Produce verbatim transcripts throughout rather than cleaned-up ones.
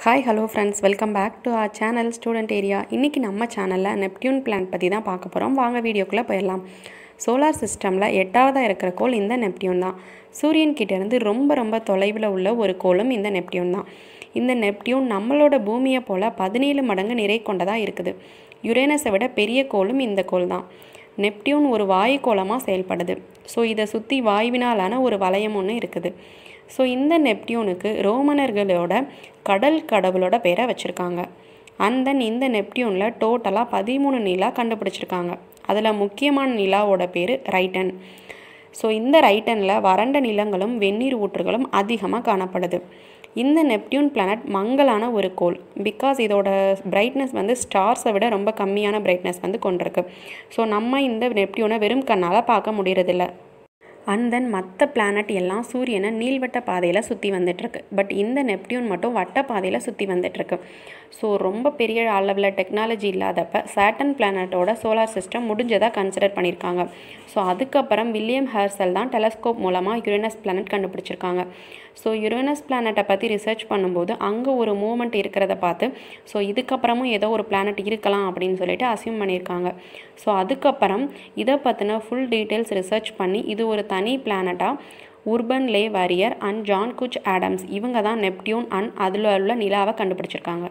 Hi, hello friends, welcome back to our channel Student Area. இன்னைக்கு நம்ம சேனல்ல Neptune planet பத்தி தான் பார்க்க போறோம். வாங்க வீடியோக்குள்ள போயிடலாம். சோலார் சிஸ்டம்ல எட்டாவதா இருக்கிற கோள் இந்த நெப்டியூன் தான். சூரியன் கிட்ட இருந்து ரொம்ப ரொம்ப தொலைவில் உள்ள ஒரு கோளும் இந்த நெப்டியூன் தான். இந்த நெப்டியூன் நம்மளோட பூமியை போல பதினேழு மடங்கு நிறை கொண்டதா இருக்குது. யுரேனஸை விட பெரிய கோளும் இந்த கோள் தான். நெப்டியூன் ஒரு வாயு கோளமாக செயல்படுது. ஸோ இதை சுற்றி வாயுவினாலான ஒரு வளையம் ஒன்று இருக்குது. ஸோ இந்த நெப்டியூனுக்கு ரோமனர்களோட கடல் கடவுளோட பேரை வச்சுருக்காங்க. அண்ட் தென் இந்த நெப்டியூனில் டோட்டலாக பதிமூணு நிலா கண்டுபிடிச்சிருக்காங்க. அதில் முக்கியமான நிலாவோட பேர் ரைட்டன். ஸோ இந்த ரைட்டனில் வறண்ட நிலங்களும் வெந்நீர் ஊற்றுகளும் அதிகமாக காணப்படுது. இந்த நெப்டியூன் பிளானட் மங்கலான ஒரு கோள். பிகாஸ் இதோட பிரைட்னஸ் வந்து ஸ்டார்ஸை விட ரொம்ப கம்மியான பிரைட்னஸ் வந்து கொண்டிருக்கு. ஸோ நம்ம இந்த நெப்டியூனை வெறும் கண்ணால் பார்க்க முடியறதில்ல. அண்ட் தென் மற்ற பிளானட் எல்லாம் சூரியனை நீள்வட்ட பாதையில் சுற்றி வந்துட்டுருக்கு. பட் இந்த நெப்டியூன் மட்டும் வட்ட பாதையில் சுற்றி வந்துட்டுருக்கு. ஸோ ரொம்ப பெரிய அளவில் டெக்னாலஜி இல்லாதப்ப சாட்டர்ன் பிளானட்டோட சோலார் சிஸ்டம் முடிஞ்சதாக கன்சிடர் பண்ணியிருக்காங்க. ஸோ அதுக்கப்புறம் வில்லியம் ஹெர்சல் தான் டெலஸ்கோப் மூலமாக யுரேனஸ் பிளானட் கண்டுபிடிச்சிருக்காங்க. ஸோ யுரேனஸ் பிளானட்டை பற்றி ரிசர்ச் பண்ணும்போது அங்கே ஒரு மூமெண்ட் இருக்கிறத பார்த்து ஸோ இதுக்கப்புறமும் ஏதோ ஒரு பிளானட் இருக்கலாம் அப்படின்னு சொல்லிட்டு அசியூம் பண்ணியிருக்காங்க. ஸோ அதுக்கப்புறம் இதை பற்றின ஃபுல் டீட்டெயில்ஸ் ரிசர்ச் பண்ணி இது ஒரு தனி பிளானட்டாக Urbain Le Verrier and John Couch Adams இவங்க தான் நெப்டியூன் அண்ட் அதில் உள்ள நிலாவை கண்டுபிடிச்சிருக்காங்க.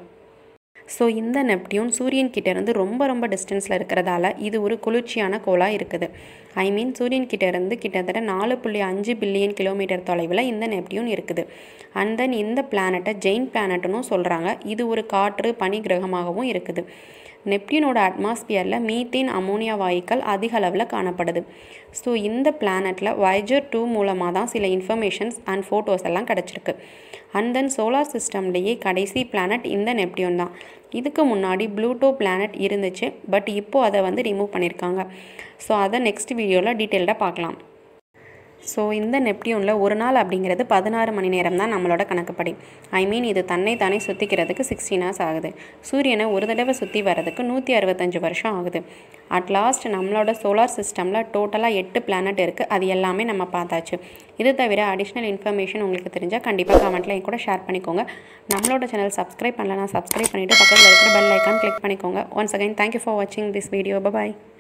ஸோ இந்த நெப்டியூன் சூரியன் கிட்டேருந்து ரொம்ப ரொம்ப டிஸ்டன்ஸில் இருக்கிறதால இது ஒரு குளிர்ச்சியான கோளாக இருக்குது. ஐ மீன் சூரியன் கிட்டேருந்து கிட்டத்தட்ட நாலு புள்ளி அஞ்சு பில்லியன் கிலோமீட்டர் தொலைவில் இந்த நெப்டியூன் இருக்குது. அண்ட் தென் இந்த பிளானட்டை ஜெயின் பிளானட்னும் சொல்கிறாங்க. இது ஒரு காற்று பனி கிரகமாகவும் இருக்குது. நெப்டியூனோட அட்மாஸ்பியரில் மீத்தேன் அமோனியா வாயுக்கள் அதிக அளவில் காணப்படுது. ஸோ இந்த பிளானட்டில் வாய்ஜர் டூ மூலமாக தான் சில இன்ஃபர்மேஷன்ஸ் அண்ட் ஃபோட்டோஸ் எல்லாம் கிடச்சிருக்கு. அண்ட் தென் சோலார் சிஸ்டம்லேயே கடைசி பிளானட் இந்த நெப்டியூன் தான். இதுக்கு முன்னாடி ப்ளூட்டோ பிளானட் இருந்துச்சு. பட் இப்போது அதை வந்து ரிமூவ் பண்ணியிருக்காங்க. ஸோ அதை நெக்ஸ்ட் வீடியோவில் டீட்டெயில்டாக பார்க்கலாம். ஸோ இந்த நெப்டியூனில் ஒரு நாள் அப்படிங்கிறது பதினாறு மணி நேரம் தான் நம்மளோட கணக்குப்படி. ஐ மீன் இது தன்னை தானே சுற்றிக்கிறதுக்கு சிக்ஸ்டீன் ஹவர்ஸ் ஆகுது. சூரியனை ஒரு தடவை சுற்றி வர்றதுக்கு நூற்றி அறுபத்தஞ்சு வருஷம் ஆகுது. அட் லாஸ்ட் நம்மளோட சோலார் சிஸ்டமில் டோட்டலாக எட்டு பிளானட் இருக்குது. அது எல்லாமே நம்ம பார்த்தாச்சு. இது தவிர அடிஷ்னல் இன்ஃபர்மேஷன் உங்களுக்கு தெரிஞ்சால் கண்டிப்பாக கமெண்ட்டில் என் கூட ஷேர் பண்ணிக்கோங்க. நம்மளோட சேனல் சப்ஸ்கிரைப் பண்ணலன்னா சப்ஸ்கிரைப் பண்ணிவிட்டு பக்கத்தில் இருக்கிற பெல் ஐக்கான் கிளிக் பண்ணிக்கோங்க. ஒன்ஸ் அகைன் தேங்க்யூ ஃபார் வாட்சிங் திஸ் வீடியோ. பாய்.